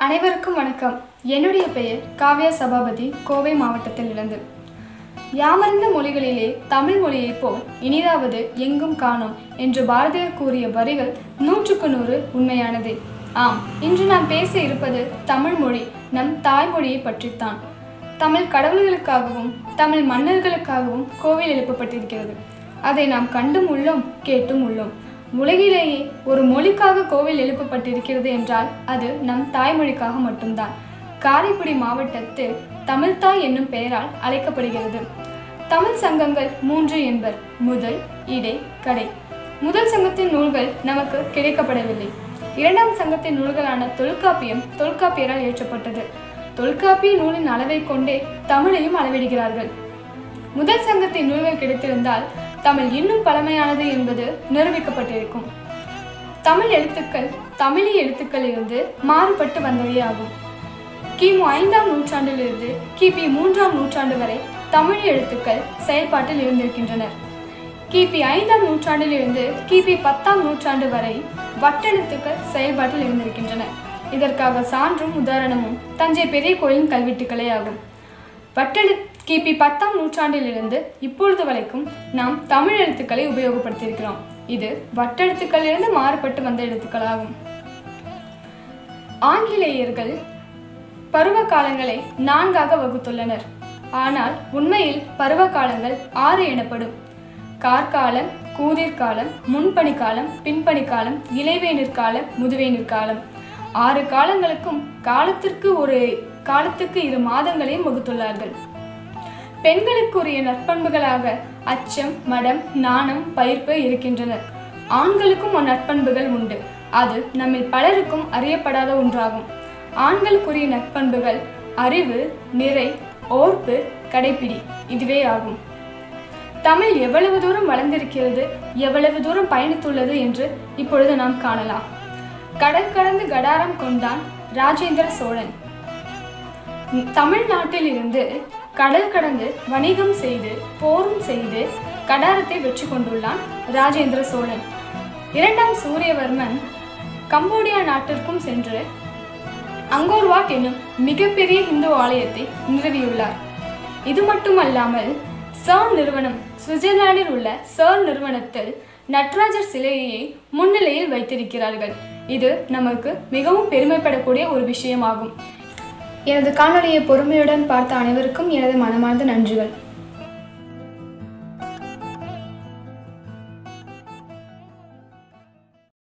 அனைவருக்கும் வணக்கம். என்னுடைய பெயர் காவ்யா சபாபதி, கோவை மாவட்டத்திலிருந்து. யாமறிந்த மொழிகளிலே தமிழ் மொழியைப் போல் இனிதாவது எங்கும் காணோம் என்று பாரதியார் கூறிய வரிகள் 100க்கு 100 உண்மையானதே. ஆம், இன்று நாம் பேச இருப்பது தமிழ் மொழி, நம் தாய்மொழியை பற்றித்தான். தமிழ் கடவுள்களுக்காகவும் தமிழ் மன்னர்களுக்காகவும் கோவில் எழுப்பப்பட்டிருக்கிறது. அதை நாம் கண்டும் உள்ளோம், கேட்டும் உள்ளோம். உலகிலேயே ஒரு மொழிக்காக கோவில் எழுப்பப்பட்டிருக்கிறது என்றால் அது நம் தாய்மொழிக்காக மட்டும்தான். காரைக்குடி மாவட்டத்தில் தமிழ்தாய் என்னும் பெயரால் அழைக்கப்படுகிறது. தமிழ் சங்கங்கள் 3 என்பர்: முதல், இடை, கடை. முதல் சங்கத்தின் நூல்கள் நமக்கு கிடைக்கப்படவில்லை. இரண்டாம் சங்கத்தின் நூல்களான தொல்காப்பியரால் இயற்றப்பட்டது. தொல்காப்பிய நூலின் அளவை கொண்டே தமிழையும் அளவிடுகிறார்கள். முதல் சங்கத்தின் நூல்கள் கிடைத்திருந்தால் தமிழ் இன்னும் பழமையானது என்பது நிரூபிக்கப்பட்டிருக்கும். தமிழ் எழுத்துக்கள் தமிழி எழுத்துக்களிலிருந்து மாறுபட்டு வந்தவை ஆகும். கிமு 5ஆம் நூற்றாண்டிலிருந்து கிபி 3ஆம் நூற்றாண்டு வரை தமிழ் எழுத்துக்கள் செயல்பாட்டில் இருந்திருக்கின்றன. கிபி 5ஆம் நூற்றாண்டிலிருந்து கிபி 10ஆம் நூற்றாண்டு வரை வட்டெழுத்துக்கள் செயல்பாட்டில் இருந்திருக்கின்றன. இதற்காக சான்றும் உதாரணமும் தஞ்சை பெரிய கோயிலின் கல்வெட்டுக்களே ஆகும். கிபி 10ஆம் நூற்றாண்டிலிருந்து இப்பொழுது வரைக்கும் நாம் தமிழ் எழுத்துக்களை உபயோகப்படுத்தியிருக்கிறோம். இது வட்டெழுத்துக்களிலிருந்து மாறுபட்டு வந்த எழுத்துக்களாகும். ஆங்கிலேயர்கள் பருவ காலங்களை 4ஆக வகுத்துள்ளனர். ஆனால் உண்மையில் பருவ காலங்கள் 6 எனப்படும். கார்காலம், கூதிர்காலம், முன்பனிக்காலம், பின்பனிக்காலம், இலைவேனிற் காலம், முதுவேனிற் காலம். 6 காலங்களுக்கும் காலத்துக்கு 2 மாதங்களையும் வகுத்துள்ளார்கள். பெண்களுக்குரிய நற்பண்புகளாக அச்சம், மடம், நாணம், பயிர்ப்பு இருக்கின்றன. ஆண்களுக்கும் நற்பண்புகள் உண்டு. அது நம்மில் பலருக்கும் அறியப்படாத ஒன்றாகும். ஆண்களுக்குரிய நற்பண்புகள் அறிவு, நிறை, ஓர்ப்பு, கடைப்பிடி, இதுவே ஆகும். தமிழ் எவ்வளவு தூரம் வளர்ந்திருக்கிறது, எவ்வளவு தூரம் பயணித்துள்ளது என்று இப்பொழுது நாம் காணலாம். கடல் கடந்து கடாரம் கொண்டான் ராஜேந்திர சோழன். தமிழ்நாட்டில் இருந்து கடல் கடந்து வணிகம் செய்து போரும் செய்து கடாரத்தை வெற்றி கொண்டுள்ளான் ராஜேந்திர சோழன். 2ஆம் சூரியவர்மன் கம்போடியா நாட்டிற்கும் சென்று அங்கோர்வாட் என்னும் மிகப்பெரிய இந்து ஆலயத்தை நிறுவியுள்ளார். இது மட்டுமல்லாமல் சர்ன் நிறுவனம், சுவிட்சர்லாந்தில் உள்ள சர்ன் நிறுவனத்தில் நடராஜர் சிலையை முன்னிலையில் வைத்திருக்கிறார்கள். இது நமக்கு மிகவும் பெருமைப்படக்கூடிய ஒரு விஷயமாகும். எனது காணொலியை பொறுமையுடன் பார்த்த அனைவருக்கும் எனது மனமார்ந்த நன்றிகள்.